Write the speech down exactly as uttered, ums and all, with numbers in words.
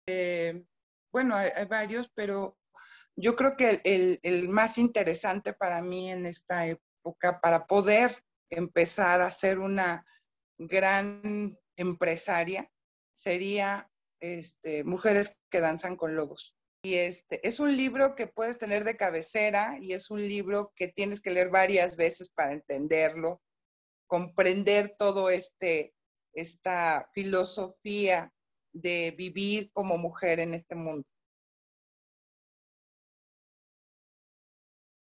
Bueno, hay, hay varios, pero yo creo que el, el, el más interesante para mí en esta época, para poder empezar a ser una gran empresaria, sería este, Mujeres que danzan con lobos. Y este, es un libro que puedes tener de cabecera y es un libro que tienes que leer varias veces para entenderlo, comprender todo este, esta filosofía de vivir como mujer en este mundo.